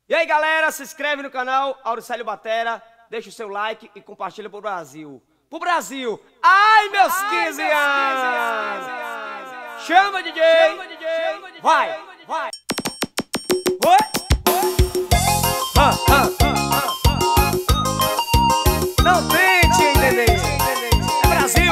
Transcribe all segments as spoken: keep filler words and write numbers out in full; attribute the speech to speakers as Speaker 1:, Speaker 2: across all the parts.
Speaker 1: E aí galera, se inscreve no canal Auricélio Batera, deixa o seu like e compartilha pro Brasil. Pro Brasil! Ai, meus quinze anos! Chama, D J! Chama, D J! Vai! Vai! Oi! Ah, ah, ah, ah, ah. Não tente entender! É Brasil!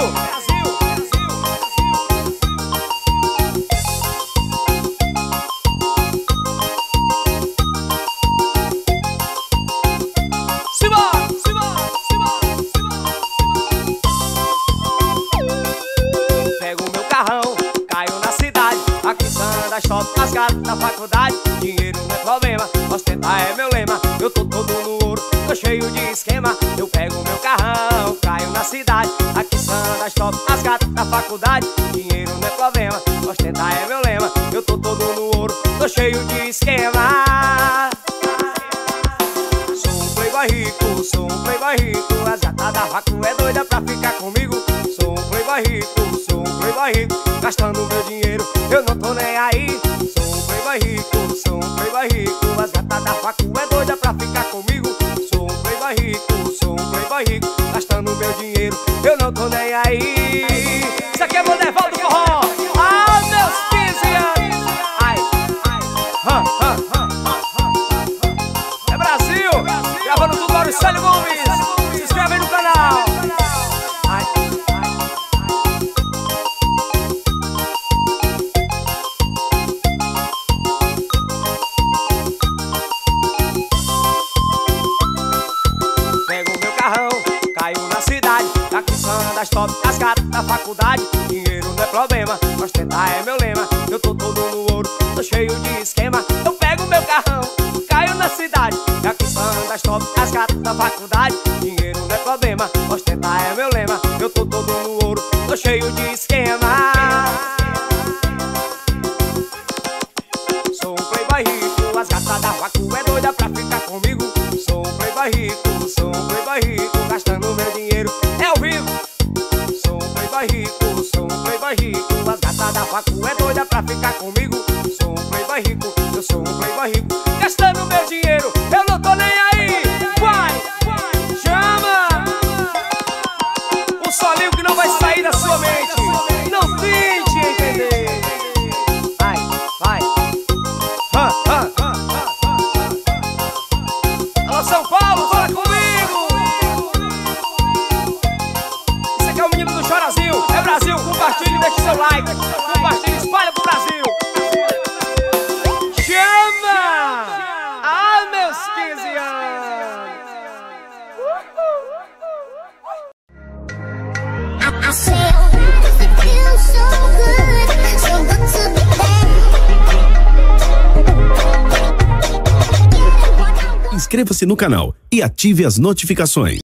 Speaker 1: Shopping, as gatas da faculdade. Dinheiro não é problema, ostentar é meu lema. Eu tô todo no ouro, tô cheio de esquema. Eu pego meu carrão, caio na cidade. Aqui Sanda, shopping, as gatas da faculdade. Dinheiro não é problema, ostentar é meu lema. Eu tô todo no ouro, tô cheio de esquema. Sou um playboy rico, sou um playboy rico. As gatas da facu é doida pra ficar comigo. Sou um playboy rico, sou um playboy rico. Gastando meu dinheiro, eu não tô nem aí. Sou um playboy rico, sou um playboy rico. As gatas da facu é doida pra ficar comigo. Sou um playboy rico, sou um playboy rico. Gastando meu dinheiro, eu não tô nem aí. Isso aqui é Boneval do Forró. Ah, meus quinze anos. Ai, ai, hã, hã, hã, hã. É Brasil, gravando tudo Auricélio Gomes. Se inscreve aí no canal. Ai, das top, as gatas da faculdade. Dinheiro não é problema, ostentar é meu lema. Eu tô todo no ouro, tô cheio de esquema. Eu pego meu carrão, caio na cidade. Aqui são das top, as gatas da faculdade. Dinheiro não é problema, ostentar é meu lema. Eu tô todo no ouro, tô cheio de esquema. Sou um playboy rico, as gatas da facu é doida pra ficar comigo. Sou um playboy rico, sou um playboy rico. Gastando meu dinheiro, é ao vivo. Sou um playboy rico, sou um playboy rico. As gatas da facu é doida pra ficar comigo. Sou um playboy rico, eu sou um playboy rico. Gastando meu dinheiro, eu não tô nem aí. Vai, vai, chama! Um solinho que não vai sair da sua mente. Não tente entender. Vai, vai. Hã, hã, hã, hã. Alô, São Paulo, fala comigo! Esse aqui é o menino do Chorazinho. É Brasil, compartilhe, deixe seu like. Compartilhe, espalha pro Brasil. Chama! Ah, meus quinze anos!
Speaker 2: I, I said, it feels so good, so good to be back.
Speaker 3: Inscreva-se no canal e ative as notificações.